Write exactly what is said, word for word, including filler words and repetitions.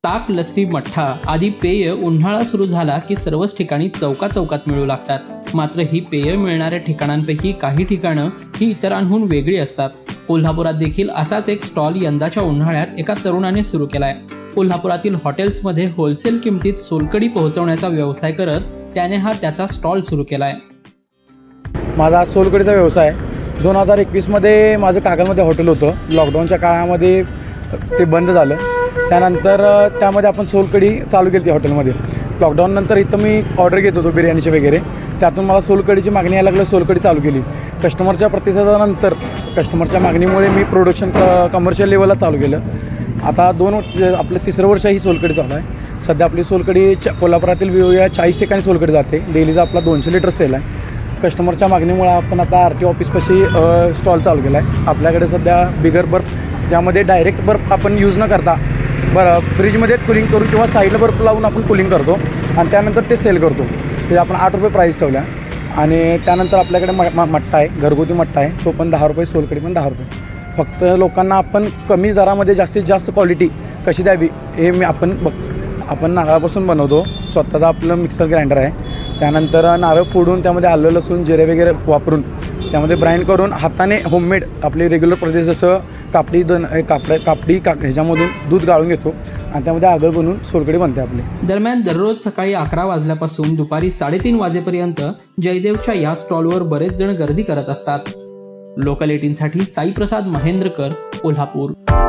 ताक, लस्सी, मठ्ठा आदी पेय उन्हाळा सुरू झाला की सर्वच ठिकाणी चौका चौकात मिळू लागतात। मात्र ही पेय मिळणाऱ्या ठिकाणांपैकी काही ठिकाणं ही इतरांहून वेगळी असतात। कोल्हापुरात देखील असाच एक स्टॉल यंदाच्या उन्हाळ्यात एका तरुणाने सुरू केलाय। कोल्हापुरातील हॉटेल्समध्ये होलसेल किमतीत सोलकढी पोहोचवण्याचा व्यवसाय करत त्याने हा त्याचा स्टॉल सुरू केलाय। माझा सोलकढीचा व्यवसाय दोन हजार एकवीसमध्ये माझं कागलमध्ये हॉटेल होतं। लॉकडाऊनच्या काळामध्ये ते बंद झालं। त्यानंतर त्यामध्ये आपण सोलकढी चालू केली हॉटेलमध्ये। लॉकडाऊननंतर इथं मी ऑर्डर घेत होतो बिर्याणीचे वगैरे, त्यातून मला सोलकढीची मागणी यायला लागली। सोलकढी चालू केली। कस्टमरच्या प्रतिसादानंतर कस्टमरच्या मागणीमुळे मी प्रोडक्शन क कमर्शियल लेवलला चालू केलं। आता दोन आपलं तिसरं वर्ष ही सोलकढी चालू आहे। सध्या आपली सोलकढी च कोल्हापुरातील वेगवेगळ्या चाळीस ठिकाणी सोलकढी जाते। डेलीचा आपला दोनशे लिटर सेल आहे। कस्टमरच्या मागणीमुळे आपण आता आर टी ऑफिसपाशी स्टॉल चालू केला आहे। आपल्याकडे सध्या बिगर बर्फ, ज्यामध्ये डायरेक्ट बर्फ आपण यूज न करता बरं फ्रीजमध्ये कूलिंग करून किंवा साईडला बर्फ लावून आपण कूलिंग करतो आणि त्यानंतर ते सेल करतो। ते आपण आठ रुपये प्राईस ठेवल्या। आणि त्यानंतर आपल्याकडे म मठ्ठा आहे, घरगुती मठ्ठा आहे, तो पण दहा रुपये, सोलकढी पण दहा रुपये। फक्त लोकांना आपण कमी दरामध्ये जास्तीत जास्त क्वालिटी कशी द्यावी हे मी आपण बघ आपण नारळापासून बनवतो। स्वतःचा आपलं मिक्सर ग्राइंडर आहे। त्यानंतर नारळ फोडून त्यामध्ये आलं, लसूण, जिरे वगैरे वापरून त्यामध्ये ब्राइंड करून हाताने होममेड आपले रेग्युलर प्रोसेस जसं कापडी दोन कापड कापडी का ह्याच्यामधून दूध गाळून घेतो आणि त्यामध्ये आगळ बनवून सोलकढी बनते आपली। दरम्यान दररोज सकाळी अकरा वाजल्यापासून दुपारी साडेतीन वाजेपर्यंत जयदेवच्या या स्टॉलवर बरेच जण गर्दी करत असतात। लोकल एटीनसाठी साई प्रसाद महेंद्रकर, कोल्हापूर।